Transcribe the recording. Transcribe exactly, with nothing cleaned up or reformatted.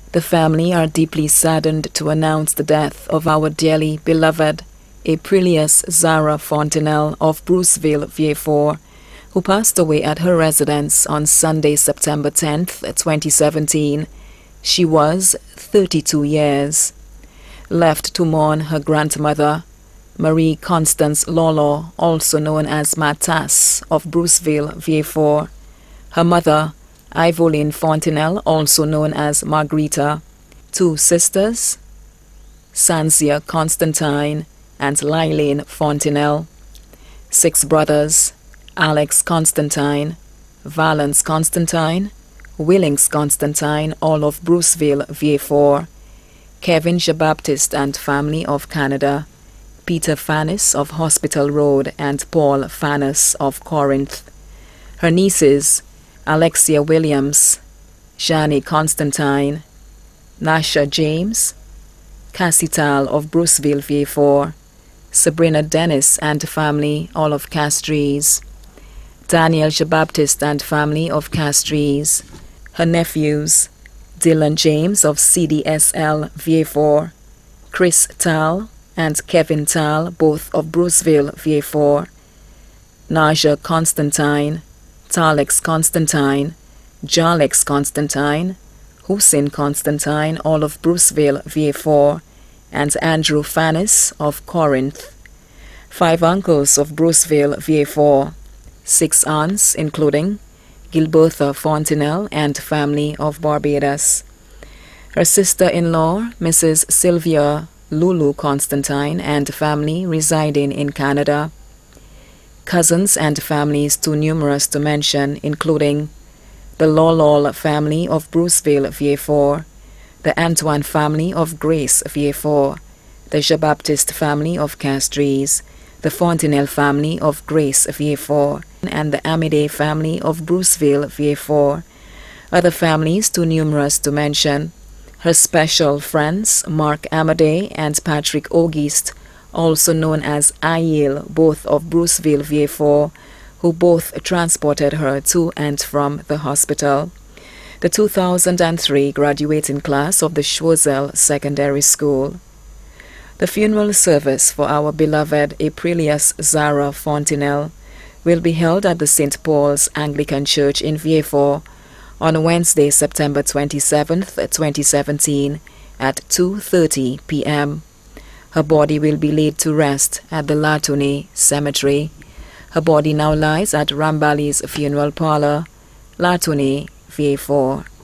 The family are deeply saddened to announce the death of our dearly beloved Aprilius Zara Fontenelle of Bruceville, Vieux-Fort, who passed away at her residence on Sunday, September tenth, twenty seventeen. She was thirty-two years. Left to mourn her grandmother, Marie Constance Lolo, also known as Matas, of Bruceville, Vieux-Fort. Her mother, Ivoline Fontenelle, also known as Margarita. Two sisters, Sanzia Constantine and Lylene Fontenelle. Six brothers, Alex Constantine, Valence Constantine, Willings Constantine, all of Bruceville, Vieux-Fort. Kevin Jean-Baptiste and family of Canada. Peter Fannis of Hospital Road and Paul Fannis of Corinth. Her nieces, Alexia Williams, Janie Constantine, Nasha James, Cassie Tal of Bruceville, Vieux-Fort, Sabrina Dennis and family, all of Castries, Daniel Jean-Baptiste and family of Castries, her nephews, Dylan James of C D S L, Vieux-Fort, Chris Tal and Kevin Tal, both of Bruceville, Vieux-Fort, Naja Constantine, Talex Constantine, Jalex Constantine, Hussein Constantine, all of Bruceville, Vieux-Fort, and Andrew Fannis of Corinth. Five uncles of Bruceville, Vieux-Fort. Six aunts, including Gilbertha Fontenelle and family of Barbados. Her sister-in-law, Missus Sylvia Lulu Constantine and family residing in Canada. Cousins and families too numerous to mention, including the Lolol family of Bruceville, Vieux-Fort, the Antoine family of Grace, Vieux-Fort, the Jean-Baptiste family of Castries, the Fontenelle family of Grace, Vieux-Fort, and the Amidei family of Bruceville, Vieux-Fort. Other families too numerous to mention. Her special friends, Mark Amidei and Patrick Auguste, also known as Ayil, both of Bruceville, Vieux-Fort, who both transported her to and from the hospital. The two thousand three graduating class of the Choiseul Secondary School. The funeral service for our beloved Aprilius Zara Fontenelle will be held at the Saint Paul's Anglican Church in Vieux-Fort on Wednesday, September twenty-seventh, twenty seventeen at two thirty p m Her body will be laid to rest at the Latouny Cemetery. Her body now lies at Rambali's Funeral Parlor, Latouny, Vieux-Fort.